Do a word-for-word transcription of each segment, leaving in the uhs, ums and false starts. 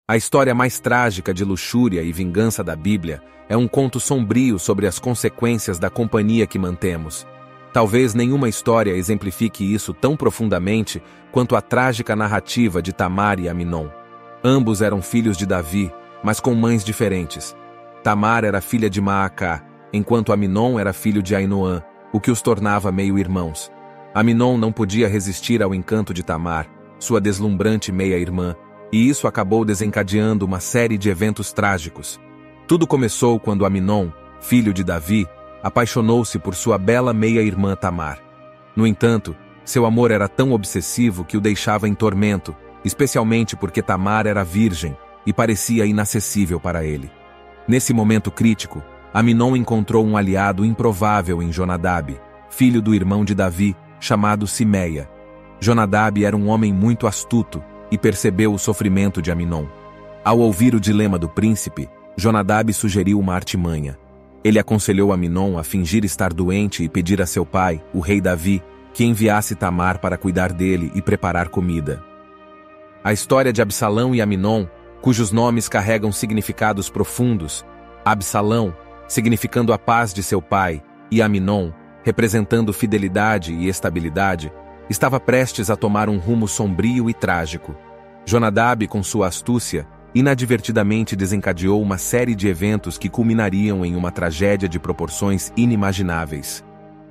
A história mais trágica de luxúria e vingança da Bíblia é um conto sombrio sobre as consequências da companhia que mantemos. Talvez nenhuma história exemplifique isso tão profundamente quanto a trágica narrativa de Tamar e Amnon. Ambos eram filhos de Davi, mas com mães diferentes. Tamar era filha de Maacá, enquanto Amnon era filho de Ainoã, o que os tornava meio-irmãos. Amnon não podia resistir ao encanto de Tamar, sua deslumbrante meia-irmã, e isso acabou desencadeando uma série de eventos trágicos. Tudo começou quando Amnon, filho de Davi, apaixonou-se por sua bela meia-irmã Tamar. No entanto, seu amor era tão obsessivo que o deixava em tormento, especialmente porque Tamar era virgem e parecia inacessível para ele. Nesse momento crítico, Amnon encontrou um aliado improvável em Jonadab, filho do irmão de Davi, chamado Simeia. Jonadab era um homem muito astuto e percebeu o sofrimento de Amnon. Ao ouvir o dilema do príncipe, Jonadab sugeriu uma artimanha. Ele aconselhou Amnon a fingir estar doente e pedir a seu pai, o rei Davi, que enviasse Tamar para cuidar dele e preparar comida. A história de Absalão e Amnon, cujos nomes carregam significados profundos, Absalão, significando a paz de seu pai, e Amnon, representando fidelidade e estabilidade, estava prestes a tomar um rumo sombrio e trágico. Jonadab, com sua astúcia, inadvertidamente desencadeou uma série de eventos que culminariam em uma tragédia de proporções inimagináveis.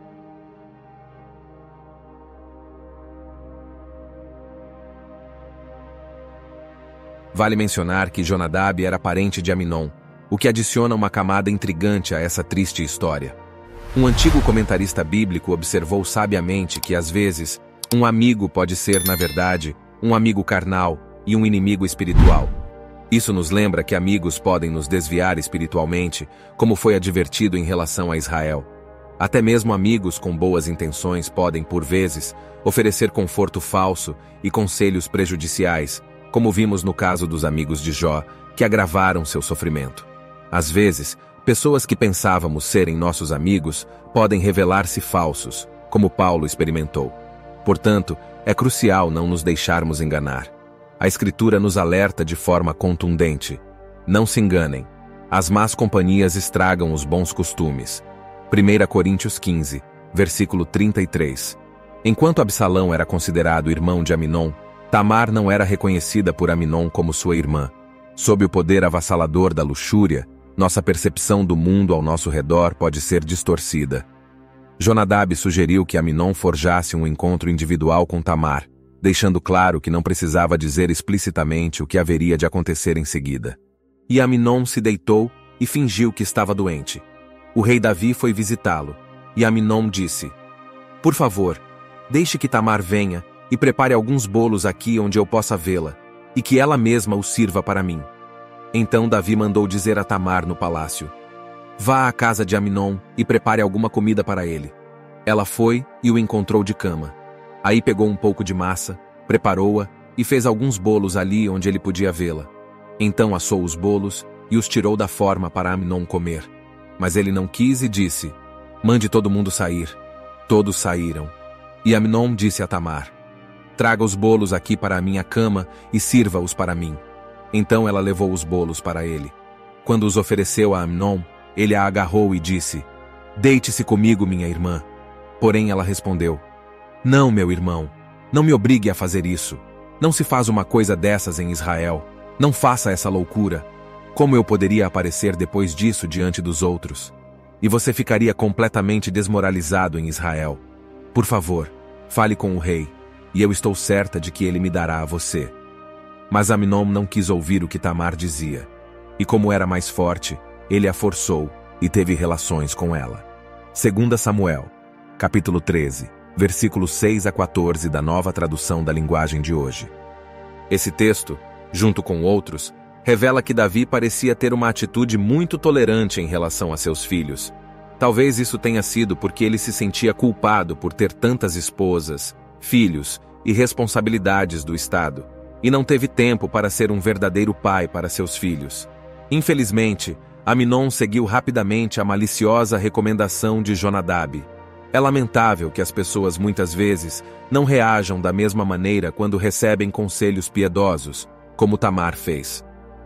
Vale mencionar que Jonadab era parente de Amnon, o que adiciona uma camada intrigante a essa triste história. Um antigo comentarista bíblico observou sabiamente que, às vezes, um amigo pode ser, na verdade, um amigo carnal e um inimigo espiritual. Isso nos lembra que amigos podem nos desviar espiritualmente, como foi advertido em relação a Israel. Até mesmo amigos com boas intenções podem, por vezes, oferecer conforto falso e conselhos prejudiciais, como vimos no caso dos amigos de Jó, que agravaram seu sofrimento. Às vezes, pessoas que pensávamos serem nossos amigos podem revelar-se falsos, como Paulo experimentou. Portanto, é crucial não nos deixarmos enganar. A Escritura nos alerta de forma contundente. Não se enganem. As más companhias estragam os bons costumes. primeira Coríntios quinze, versículo trinta e três. Enquanto Absalão era considerado irmão de Amnon, Tamar não era reconhecida por Amnon como sua irmã. Sob o poder avassalador da luxúria, nossa percepção do mundo ao nosso redor pode ser distorcida. Jonadab sugeriu que Amnon forjasse um encontro individual com Tamar, deixando claro que não precisava dizer explicitamente o que haveria de acontecer em seguida. E Amnon se deitou e fingiu que estava doente. O rei Davi foi visitá-lo, e Amnon disse: "Por favor, deixe que Tamar venha e prepare alguns bolos aqui onde eu possa vê-la, e que ela mesma os sirva para mim." Então Davi mandou dizer a Tamar no palácio: "Vá à casa de Amnon e prepare alguma comida para ele." Ela foi e o encontrou de cama. Aí pegou um pouco de massa, preparou-a e fez alguns bolos ali onde ele podia vê-la. Então assou os bolos e os tirou da forma para Amnon comer. Mas ele não quis e disse: "Mande todo mundo sair." Todos saíram. E Amnon disse a Tamar: "Traga os bolos aqui para a minha cama e sirva-os para mim." Então ela levou os bolos para ele. Quando os ofereceu a Amnon, ele a agarrou e disse: "Deite-se comigo, minha irmã." Porém ela respondeu: "Não, meu irmão, não me obrigue a fazer isso. Não se faz uma coisa dessas em Israel. Não faça essa loucura. Como eu poderia aparecer depois disso diante dos outros? E você ficaria completamente desmoralizado em Israel. Por favor, fale com o rei, e eu estou certa de que ele me dará a você." Mas Amnon não quis ouvir o que Tamar dizia. E como era mais forte, ele a forçou e teve relações com ela. Segunda Samuel, capítulo treze, versículos seis a quatorze da Nova Tradução da Linguagem de hoje. Esse texto, junto com outros, revela que Davi parecia ter uma atitude muito tolerante em relação a seus filhos. Talvez isso tenha sido porque ele se sentia culpado por ter tantas esposas, filhos e responsabilidades do Estado, e não teve tempo para ser um verdadeiro pai para seus filhos. Infelizmente, Amnon seguiu rapidamente a maliciosa recomendação de Jonadab. É lamentável que as pessoas muitas vezes não reajam da mesma maneira quando recebem conselhos piedosos, como Tamar fez.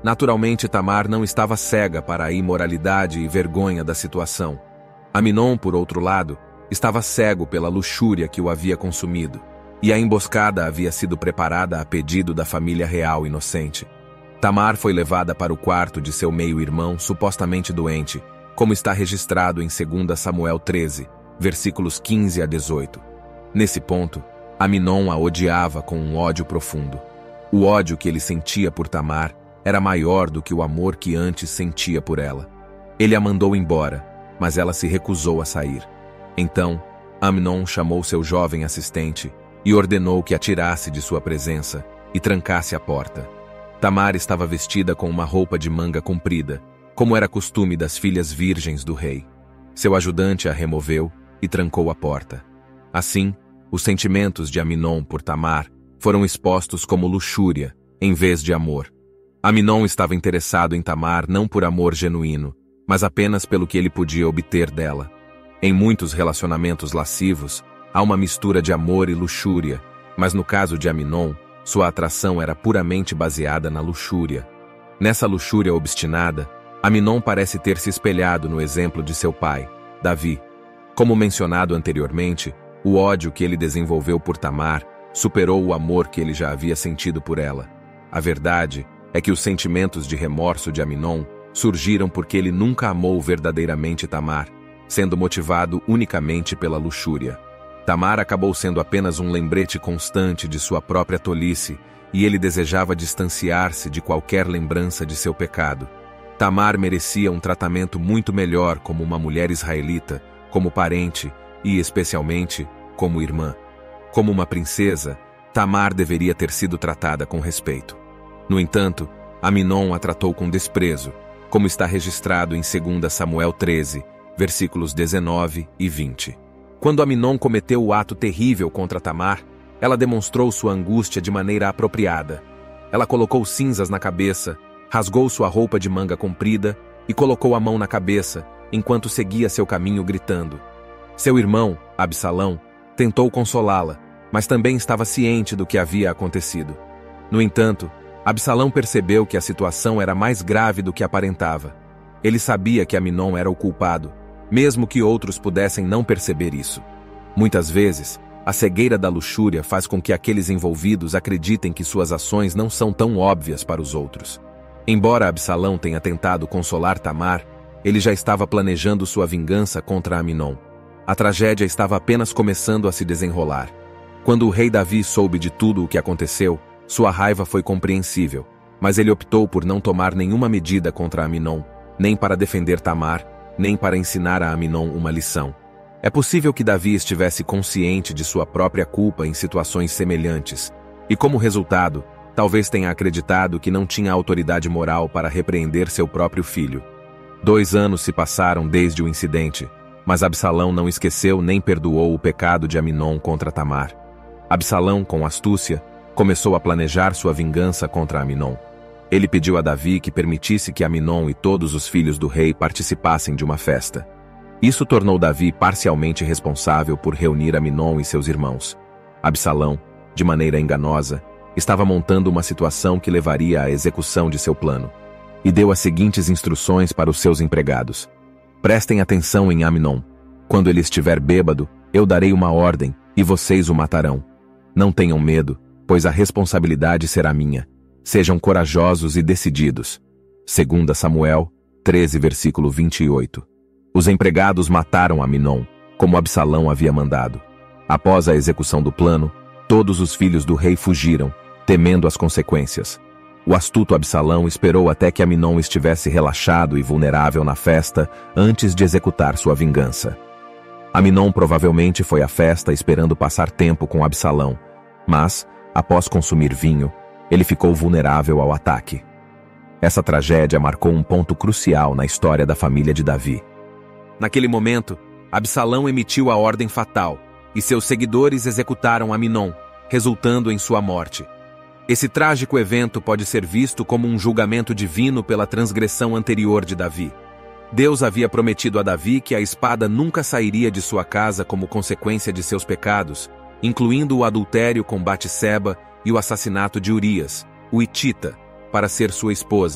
Naturalmente, Tamar não estava cega para a imoralidade e vergonha da situação. Amnon, por outro lado, estava cego pela luxúria que o havia consumido, e a emboscada havia sido preparada a pedido da família real inocente. Tamar foi levada para o quarto de seu meio-irmão supostamente doente, como está registrado em dois Samuel treze, versículos quinze a dezoito. Nesse ponto, Amnon a odiava com um ódio profundo. O ódio que ele sentia por Tamar era maior do que o amor que antes sentia por ela. Ele a mandou embora, mas ela se recusou a sair. Então, Amnon chamou seu jovem assistente e ordenou que a tirasse de sua presença e trancasse a porta. Tamar estava vestida com uma roupa de manga comprida, como era costume das filhas virgens do rei. Seu ajudante a removeu e trancou a porta. Assim, os sentimentos de Amnon por Tamar foram expostos como luxúria, em vez de amor. Amnon estava interessado em Tamar não por amor genuíno, mas apenas pelo que ele podia obter dela. Em muitos relacionamentos lascivos, há uma mistura de amor e luxúria, mas no caso de Amnon, sua atração era puramente baseada na luxúria. Nessa luxúria obstinada, Amnon parece ter se espelhado no exemplo de seu pai, Davi. Como mencionado anteriormente, o ódio que ele desenvolveu por Tamar superou o amor que ele já havia sentido por ela. A verdade é que os sentimentos de remorso de Amnon surgiram porque ele nunca amou verdadeiramente Tamar, sendo motivado unicamente pela luxúria. Tamar acabou sendo apenas um lembrete constante de sua própria tolice, e ele desejava distanciar-se de qualquer lembrança de seu pecado. Tamar merecia um tratamento muito melhor como uma mulher israelita, como parente e, especialmente, como irmã. Como uma princesa, Tamar deveria ter sido tratada com respeito. No entanto, Amnon a tratou com desprezo, como está registrado em dois Samuel treze, versículos dezenove e vinte. Quando Amnon cometeu o ato terrível contra Tamar, ela demonstrou sua angústia de maneira apropriada. Ela colocou cinzas na cabeça, rasgou sua roupa de manga comprida e colocou a mão na cabeça, enquanto seguia seu caminho gritando. Seu irmão, Absalão, tentou consolá-la, mas também estava ciente do que havia acontecido. No entanto, Absalão percebeu que a situação era mais grave do que aparentava. Ele sabia que Amnon era o culpado, mesmo que outros pudessem não perceber isso. Muitas vezes, a cegueira da luxúria faz com que aqueles envolvidos acreditem que suas ações não são tão óbvias para os outros. Embora Absalão tenha tentado consolar Tamar, ele já estava planejando sua vingança contra Amnon. A tragédia estava apenas começando a se desenrolar. Quando o rei Davi soube de tudo o que aconteceu, sua raiva foi compreensível, mas ele optou por não tomar nenhuma medida contra Amnon, nem para defender Tamar, nem para ensinar a Amnon uma lição. É possível que Davi estivesse consciente de sua própria culpa em situações semelhantes, e como resultado, talvez tenha acreditado que não tinha autoridade moral para repreender seu próprio filho. Dois anos se passaram desde o incidente, mas Absalão não esqueceu nem perdoou o pecado de Amnon contra Tamar. Absalão, com astúcia, começou a planejar sua vingança contra Amnon. Ele pediu a Davi que permitisse que Amnon e todos os filhos do rei participassem de uma festa. Isso tornou Davi parcialmente responsável por reunir Amnon e seus irmãos. Absalão, de maneira enganosa, estava montando uma situação que levaria à execução de seu plano, e deu as seguintes instruções para os seus empregados. Prestem atenção em Amnon. Quando ele estiver bêbado, eu darei uma ordem, e vocês o matarão. Não tenham medo, pois a responsabilidade será minha. Sejam corajosos e decididos. dois Samuel treze, versículo vinte e oito. Os empregados mataram Amnon, como Absalão havia mandado. Após a execução do plano, todos os filhos do rei fugiram, temendo as consequências. O astuto Absalão esperou até que Amnon estivesse relaxado e vulnerável na festa antes de executar sua vingança. Amnon provavelmente foi à festa esperando passar tempo com Absalão, mas, após consumir vinho, ele ficou vulnerável ao ataque. Essa tragédia marcou um ponto crucial na história da família de Davi. Naquele momento, Absalão emitiu a ordem fatal, e seus seguidores executaram Amnon, resultando em sua morte. Esse trágico evento pode ser visto como um julgamento divino pela transgressão anterior de Davi. Deus havia prometido a Davi que a espada nunca sairia de sua casa como consequência de seus pecados, incluindo o adultério com Batseba e o assassinato de Urias, o hitita, para ser sua esposa,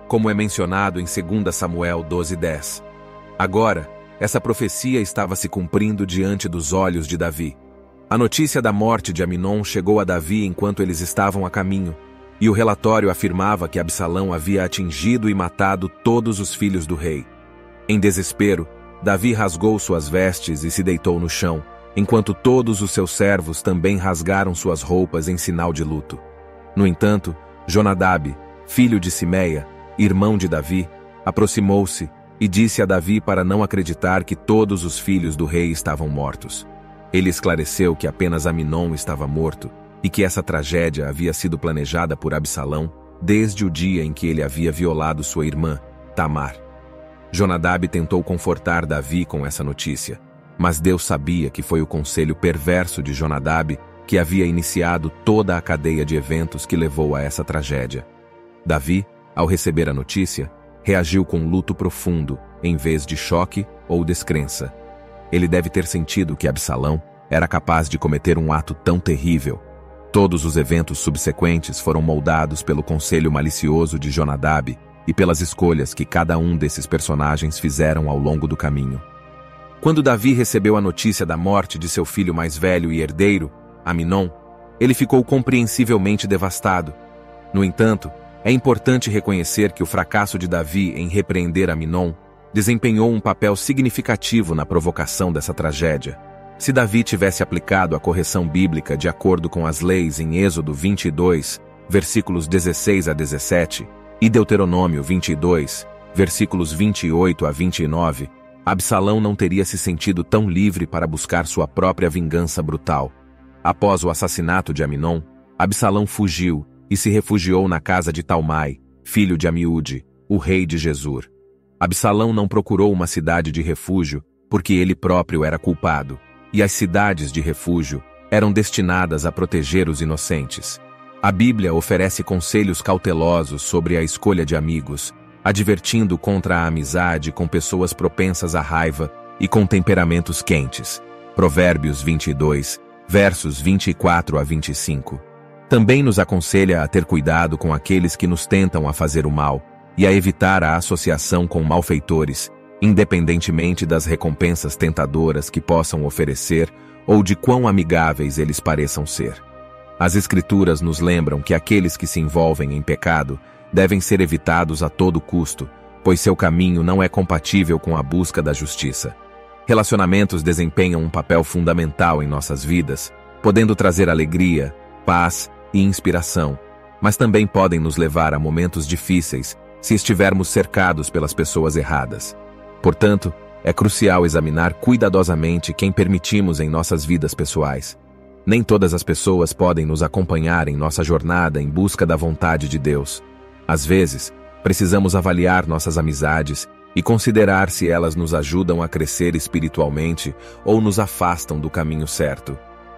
como é mencionado em dois Samuel doze, dez. Agora, essa profecia estava se cumprindo diante dos olhos de Davi. A notícia da morte de Aminon chegou a Davi enquanto eles estavam a caminho, e o relatório afirmava que Absalão havia atingido e matado todos os filhos do rei. Em desespero, Davi rasgou suas vestes e se deitou no chão, enquanto todos os seus servos também rasgaram suas roupas em sinal de luto. No entanto, Jonadab, filho de Simeia, irmão de Davi, aproximou-se e disse a Davi para não acreditar que todos os filhos do rei estavam mortos. Ele esclareceu que apenas Aminon estava morto e que essa tragédia havia sido planejada por Absalão desde o dia em que ele havia violado sua irmã, Tamar. Jonadab tentou confortar Davi com essa notícia, mas Deus sabia que foi o conselho perverso de Jonadab que havia iniciado toda a cadeia de eventos que levou a essa tragédia. Davi, ao receber a notícia, reagiu com luto profundo, em vez de choque ou descrença. Ele deve ter sentido que Absalão era capaz de cometer um ato tão terrível. Todos os eventos subsequentes foram moldados pelo conselho malicioso de Jonadab e pelas escolhas que cada um desses personagens fizeram ao longo do caminho. Quando Davi recebeu a notícia da morte de seu filho mais velho e herdeiro, Aminon, ele ficou compreensivelmente devastado. No entanto, é importante reconhecer que o fracasso de Davi em repreender Aminon desempenhou um papel significativo na provocação dessa tragédia. Se Davi tivesse aplicado a correção bíblica de acordo com as leis em Êxodo vinte e dois, versículos dezesseis a dezessete, e Deuteronômio vinte e dois, versículos vinte e oito a vinte e nove, Absalão não teria se sentido tão livre para buscar sua própria vingança brutal. Após o assassinato de Aminon, Absalão fugiu e se refugiou na casa de Talmai, filho de Amiúde, o rei de Gesur. Absalão não procurou uma cidade de refúgio porque ele próprio era culpado, e as cidades de refúgio eram destinadas a proteger os inocentes. A Bíblia oferece conselhos cautelosos sobre a escolha de amigos, advertindo contra a amizade com pessoas propensas à raiva e com temperamentos quentes. Provérbios vinte e dois, versos vinte e quatro a vinte e cinco. Também nos aconselha a ter cuidado com aqueles que nos tentam a fazer o mal e a evitar a associação com malfeitores, independentemente das recompensas tentadoras que possam oferecer ou de quão amigáveis eles pareçam ser. As Escrituras nos lembram que aqueles que se envolvem em pecado devem ser evitados a todo custo, pois seu caminho não é compatível com a busca da justiça. Relacionamentos desempenham um papel fundamental em nossas vidas, podendo trazer alegria, paz e inspiração, mas também podem nos levar a momentos difíceis se estivermos cercados pelas pessoas erradas. Portanto, é crucial examinar cuidadosamente quem permitimos em nossas vidas pessoais. Nem todas as pessoas podem nos acompanhar em nossa jornada em busca da vontade de Deus. Às vezes, precisamos avaliar nossas amizades e considerar se elas nos ajudam a crescer espiritualmente ou nos afastam do caminho certo.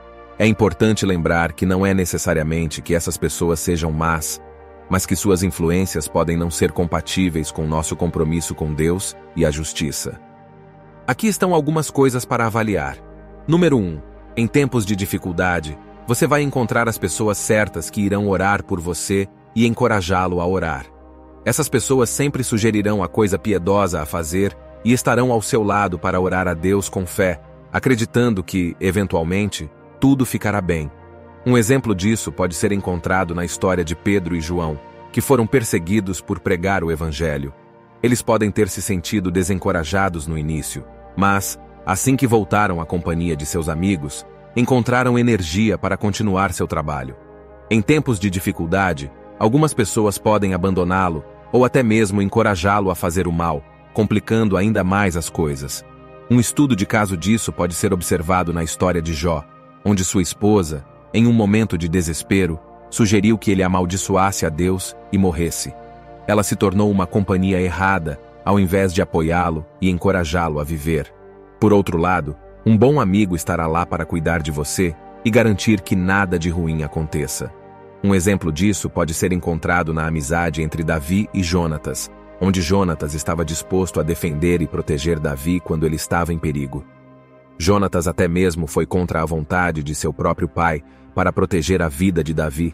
É importante lembrar que não é necessariamente que essas pessoas sejam más, mas que suas influências podem não ser compatíveis com nosso compromisso com Deus e a justiça. Aqui estão algumas coisas para avaliar. Número um. Em tempos de dificuldade, você vai encontrar as pessoas certas que irão orar por você e encorajá-lo a orar. Essas pessoas sempre sugerirão a coisa piedosa a fazer e estarão ao seu lado para orar a Deus com fé, acreditando que, eventualmente, tudo ficará bem. Um exemplo disso pode ser encontrado na história de Pedro e João, que foram perseguidos por pregar o Evangelho. Eles podem ter se sentido desencorajados no início, mas, assim que voltaram à companhia de seus amigos, encontraram energia para continuar seu trabalho. Em tempos de dificuldade, algumas pessoas podem abandoná-lo ou até mesmo encorajá-lo a fazer o mal, complicando ainda mais as coisas. Um estudo de caso disso pode ser observado na história de Jó, onde sua esposa, em um momento de desespero, sugeriu que ele amaldiçoasse a Deus e morresse. Ela se tornou uma companhia errada, ao invés de apoiá-lo e encorajá-lo a viver. Por outro lado, um bom amigo estará lá para cuidar de você e garantir que nada de ruim aconteça. Um exemplo disso pode ser encontrado na amizade entre Davi e Jonatas, onde Jonatas estava disposto a defender e proteger Davi quando ele estava em perigo. Jonatas até mesmo foi contra a vontade de seu próprio pai para proteger a vida de Davi.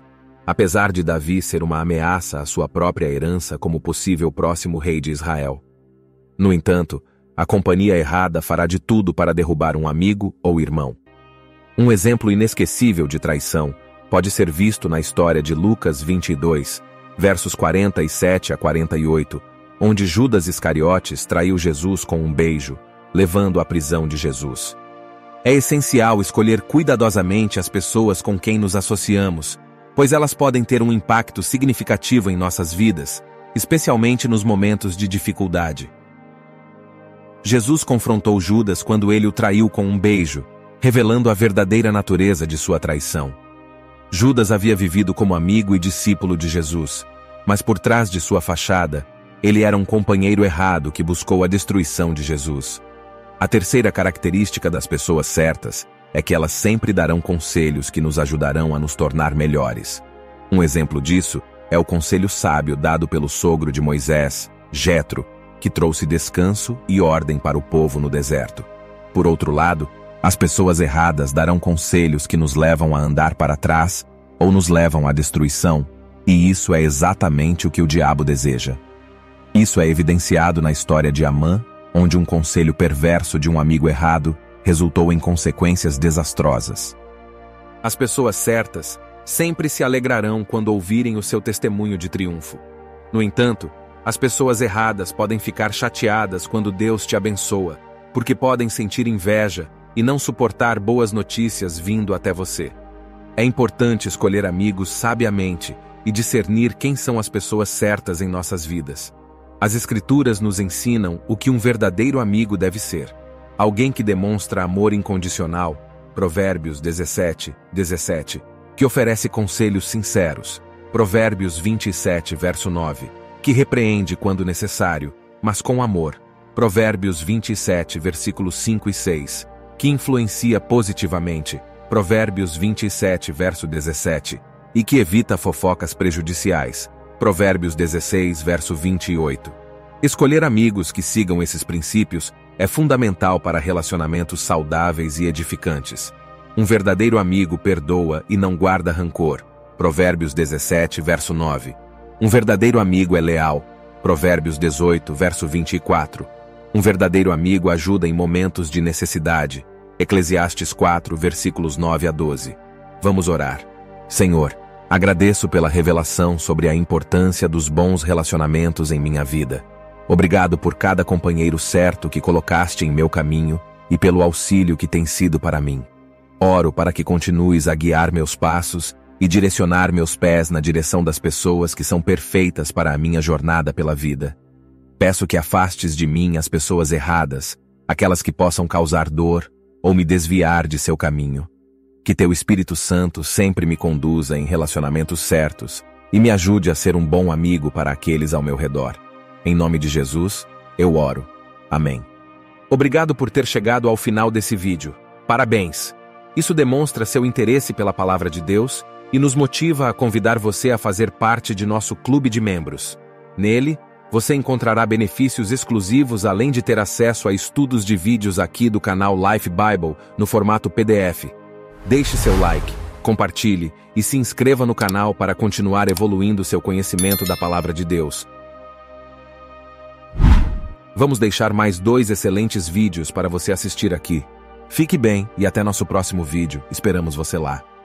apesar de Davi ser uma ameaça à sua própria herança como possível próximo rei de Israel. No entanto, a companhia errada fará de tudo para derrubar um amigo ou irmão. Um exemplo inesquecível de traição pode ser visto na história de Lucas vinte e dois, versos quarenta e sete a quarenta e oito, onde Judas Iscariotes traiu Jesus com um beijo, levando à prisão de Jesus. É essencial escolher cuidadosamente as pessoas com quem nos associamos, pois elas podem ter um impacto significativo em nossas vidas, especialmente nos momentos de dificuldade. Jesus confrontou Judas quando ele o traiu com um beijo, revelando a verdadeira natureza de sua traição. Judas havia vivido como amigo e discípulo de Jesus, mas por trás de sua fachada, ele era um companheiro errado que buscou a destruição de Jesus. A terceira característica das pessoas certas é que elas sempre darão conselhos que nos ajudarão a nos tornar melhores. Um exemplo disso é o conselho sábio dado pelo sogro de Moisés, Jetro, que trouxe descanso e ordem para o povo no deserto. Por outro lado, as pessoas erradas darão conselhos que nos levam a andar para trás ou nos levam à destruição, e isso é exatamente o que o diabo deseja. Isso é evidenciado na história de Amã, onde um conselho perverso de um amigo errado resultou em consequências desastrosas. As pessoas certas sempre se alegrarão quando ouvirem o seu testemunho de triunfo. No entanto, as pessoas erradas podem ficar chateadas quando Deus te abençoa, porque podem sentir inveja e não suportar boas notícias vindo até você. É importante escolher amigos sabiamente e discernir quem são as pessoas certas em nossas vidas. As Escrituras nos ensinam o que um verdadeiro amigo deve ser. Alguém que demonstra amor incondicional, Provérbios dezessete, dezessete, que oferece conselhos sinceros, Provérbios vinte e sete, verso nove, que repreende quando necessário, mas com amor, Provérbios vinte e sete, versículos cinco e seis, que influencia positivamente, Provérbios vinte e sete, verso dezessete, e que evita fofocas prejudiciais, Provérbios dezesseis, verso vinte e oito. Escolher amigos que sigam esses princípios é fundamental para relacionamentos saudáveis e edificantes. Um verdadeiro amigo perdoa e não guarda rancor, Provérbios dezessete, verso nove. Um verdadeiro amigo é leal, Provérbios dezoito, verso vinte e quatro. Um verdadeiro amigo ajuda em momentos de necessidade, Eclesiastes quatro, versículos nove a doze. Vamos orar. Senhor, agradeço pela revelação sobre a importância dos bons relacionamentos em minha vida. Obrigado por cada companheiro certo que colocaste em meu caminho e pelo auxílio que tem sido para mim. Oro para que continues a guiar meus passos e direcionar meus pés na direção das pessoas que são perfeitas para a minha jornada pela vida. Peço que afastes de mim as pessoas erradas, aquelas que possam causar dor ou me desviar de seu caminho. Que teu Espírito Santo sempre me conduza em relacionamentos certos e me ajude a ser um bom amigo para aqueles ao meu redor. Em nome de Jesus, eu oro. Amém. Obrigado por ter chegado ao final desse vídeo. Parabéns! Isso demonstra seu interesse pela palavra de Deus e nos motiva a convidar você a fazer parte de nosso clube de membros. Nele, você encontrará benefícios exclusivos além de ter acesso a estudos de vídeos aqui do canal Life Bible no formato P D F. Deixe seu like, compartilhe e se inscreva no canal para continuar evoluindo seu conhecimento da palavra de Deus. Vamos deixar mais dois excelentes vídeos para você assistir aqui. Fique bem e até nosso próximo vídeo. Esperamos você lá.